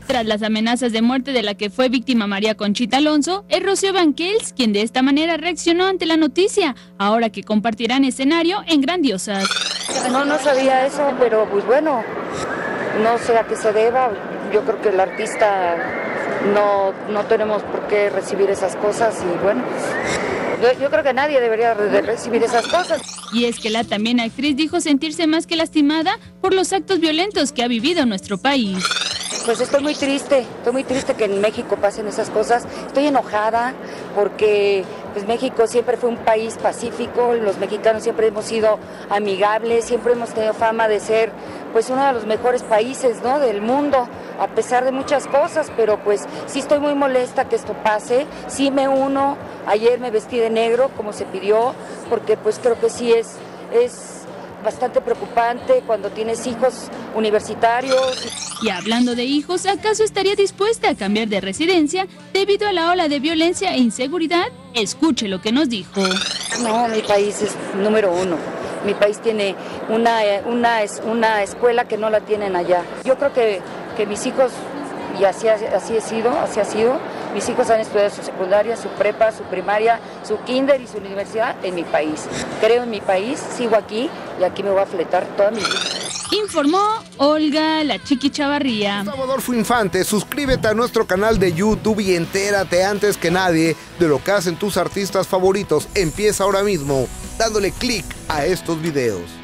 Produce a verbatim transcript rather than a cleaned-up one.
Tras las amenazas de muerte de la que fue víctima María Conchita Alonso, es Rocío Banquels quien de esta manera reaccionó ante la noticia, ahora que compartirán escenario en Grandiosas. No, no sabía eso, pero pues bueno, no sé a qué se deba. Yo creo que el artista no, no tenemos por qué recibir esas cosas y bueno, yo, yo creo que nadie debería de recibir esas cosas. Y es que la también actriz dijo sentirse más que lastimada por los actos violentos que ha vivido nuestro país. Pues estoy muy triste, estoy muy triste que en México pasen esas cosas. Estoy enojada porque pues México siempre fue un país pacífico, los mexicanos siempre hemos sido amigables, siempre hemos tenido fama de ser pues uno de los mejores países, ¿no?, del mundo, a pesar de muchas cosas, pero pues sí estoy muy molesta que esto pase, sí me uno, ayer me vestí de negro como se pidió, porque pues creo que sí es, es bastante preocupante cuando tienes hijos universitarios. Y hablando de hijos, ¿acaso estaría dispuesta a cambiar de residencia debido a la ola de violencia e inseguridad? Escuche lo que nos dijo. No, mi país es número uno. Mi país tiene una, una, una escuela que no la tienen allá. Yo creo que, que mis hijos, y así, así, ha sido, así ha sido, mis hijos han estudiado su secundaria, su prepa, su primaria, su kinder y su universidad en mi país. Creo en mi país, sigo aquí y aquí me voy a fletar toda mi vida. Informó Olga La Chiqui Chavarría. Gustavo Adolfo Infante, suscríbete a nuestro canal de YouTube y entérate antes que nadie de lo que hacen tus artistas favoritos. Empieza ahora mismo dándole clic a estos videos.